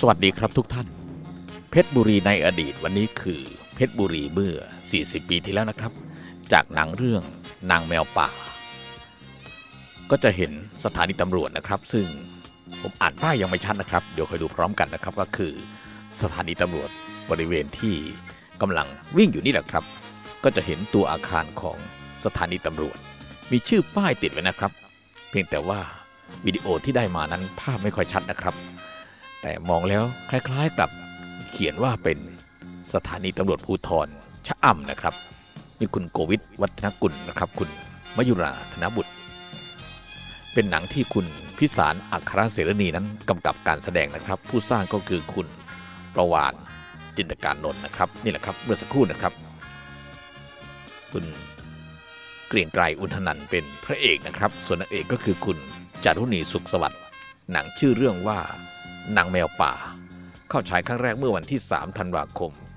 สวัสดีครับทุกท่านเพชรบุรีในอดีตวันนี้คือเพชรบุรีเมื่อ40 ปีที่แล้วนะครับจากหนังเรื่องนางแมวป่าก็จะเห็นสถานีตำรวจนะครับซึ่งผมอ่านป้ายยังไม่ชัดนะครับเดี๋ยวคอยดูพร้อมกันนะครับก็คือสถานีตำรวจบริเวณที่กำลังวิ่งอยู่นี่แหละครับก็จะเห็นตัวอาคารของสถานีตำรวจมีชื่อป้ายติดไว้นะครับเพียงแต่ว่าวิดีโอที่ได้มานั้นภาพไม่ค่อยชัดนะครับแต่มองแล้วคล้ายๆกับเขียนว่าเป็นสถานีตำรวจภูธรชะอำนะครับมีคุณโกวิทวัฒนกุลนะครับคุณมยุราธนบุตรเป็นหนังที่คุณพิสารอัครเสรณีนั้นกำกับการแสดงนะครับผู้สร้างก็คือคุณประวานจินตการนนท์นะครับนี่แหละครับเมื่อสักครู่นะครับคุณเกรียงไกรอุณหนันท์เป็นพระเอกนะครับส่วนนางเอกก็คือคุณจารุณีสุขสวัสดิ์หนังชื่อเรื่องว่านางแมวป่าเข้าฉายครั้งแรกเมื่อวันที่3 ธันวาคมปี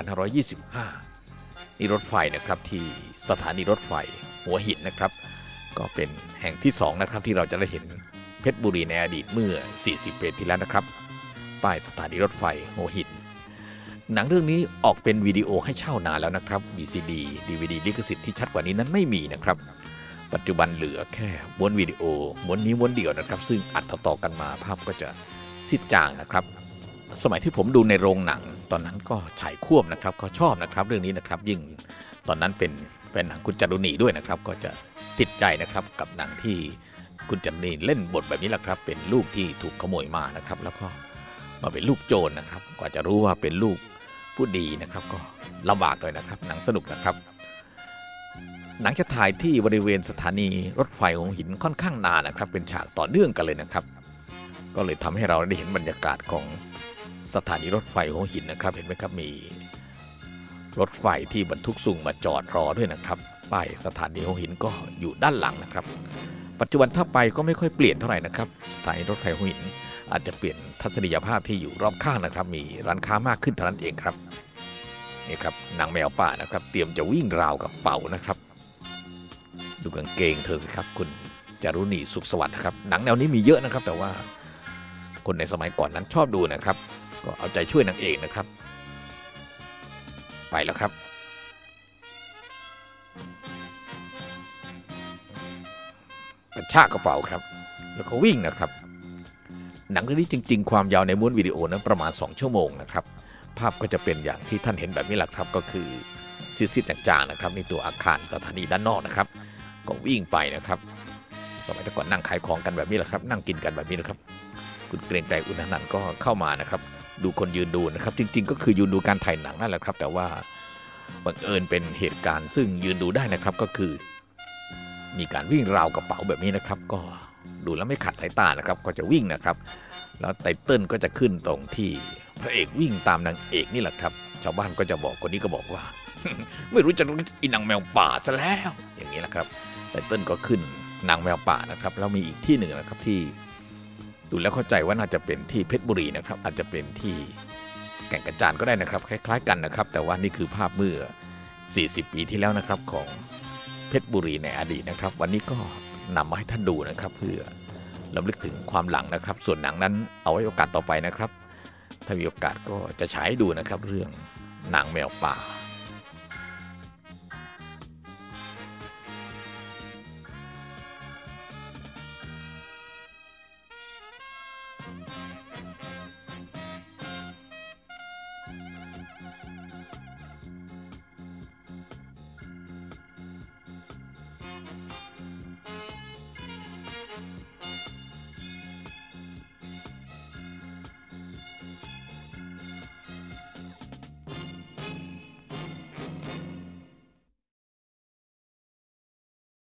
2525นี่รถไฟนะครับที่สถานีรถไฟหัวหินนะครับก็เป็นแห่งที่2นะครับที่เราจะได้เห็นเพชรบุรีในอดีตเมื่อ40 ปีที่แล้วนะครับป้ายสถานีรถไฟหัวหินหนังเรื่องนี้ออกเป็นวิดีโอให้เช่านานแล้วนะครับ VCD DVD ลิขสิทธิ์ที่ชัดกว่านี้นั้นไม่มีนะครับปัจจุบันเหลือแค่ม้วนวิดีโอม้วนนี้ม้วนเดียวนะครับซึ่งอัดต่อๆกันมาภาพก็จะซีดจางนะครับสมัยที่ผมดูในโรงหนังตอนนั้นก็ฉายควบนะครับก็ชอบนะครับเรื่องนี้นะครับยิ่งตอนนั้นเป็นหนังคุณจารุณีด้วยนะครับก็จะติดใจนะครับกับหนังที่คุณจารุณีเล่นบทแบบนี้แหละครับเป็นลูกที่ถูกขโมยมานะครับแล้วก็มาเป็นลูกโจรนะครับกว่าจะรู้ว่าเป็นลูกผู้ดีนะครับก็ลำบากเลยนะครับหนังสนุกนะครับหนังจะถ่ายที่บริเวณสถานีรถไฟหัวหินค่อนข้างนานนะครับเป็นฉากต่อเนื่องกันเลยนะครับก็เลยทำให้เราได้เห็นบรรยากาศของสถานีรถไฟหัวหินนะครับเห็นไหมครับมีรถไฟที่บรรทุกสุ่งมาจอดรอด้วยนะครับป้ายสถานีหัวหินก็อยู่ด้านหลังนะครับปัจจุบันถ้าไปก็ไม่ค่อยเปลี่ยนเท่าไหร่นะครับสถานีรถไฟหัวหินอาจจะเปลี่ยนทัศนียภาพที่อยู่รอบข้างนะครับมีร้านค้ามากขึ้นเท่านั้นเองครับนี่ครับนางแมวป่านะครับเตรียมจะวิ่งราวกับเป่านะครับดูกางเกงเธอสิครับคุณจารุณีสุขสวัสดิ์ครับหนังแนวนี้มีเยอะนะครับแต่ว่าคนในสมัยก่อนนั้นชอบดูนะครับก็เอาใจช่วยนางเอกนะครับไปแล้วครับกระชากกระเป๋าครับแล้วก็วิ่งนะครับหนังเรื่องนี้จริงๆความยาวในม้วนวิดีโอนั้นประมาณ2 ชั่วโมงนะครับภาพก็จะเป็นอย่างที่ท่านเห็นแบบนี้แหละครับก็คือซีดๆจางๆนะครับในตัวอาคารสถานีด้านนอกนะครับก็วิ่งไปนะครับสมัยก่อนนั่งขายของกันแบบนี้แหละครับนั่งกินกันแบบนี้นะครับคุณเกรียงไกรอุณหนันท์ก็เข้ามานะครับดูคนยืนดูนะครับจริงๆก็คือยืนดูการถ่ายหนังนั่นแหละครับแต่ว่าบังเอิญเป็นเหตุการณ์ซึ่งยืนดูได้นะครับก็คือมีการวิ่งราวกระเป๋าแบบนี้นะครับก็ดูแล้วไม่ขัดสายตานะครับก็จะวิ่งนะครับแล้วไตเติ้ลก็จะขึ้นตรงที่พระเอกวิ่งตามนางเอกนี่แหละครับชาวบ้านก็จะบอกคนนี้ก็บอกว่า ไม่รู้จะรู้อีนางแมวป่าซะแล้วอย่างนี้แหละครับไตเติ้ลก็ขึ้นนางแมวป่านะครับแล้วมีอีกที่หนึ่งนะครับที่ดูแล้วเข้าใจว่าน่าจะเป็นที่เพชรบุรีนะครับอาจจะเป็นที่แก่งกระจานก็ได้นะครับคล้ายๆกันนะครับแต่ว่านี่คือภาพเมื่อ40 ปีที่แล้วนะครับของเพชรบุรีในอดีตนะครับวันนี้ก็นำมาให้ท่านดูนะครับเพื่อรำลึกถึงความหลังนะครับส่วนหนังนั้นเอาไว้โอกาสต่อไปนะครับถ้ามีโอกาสก็จะฉายให้ดูนะครับเรื่องนางแมวป่า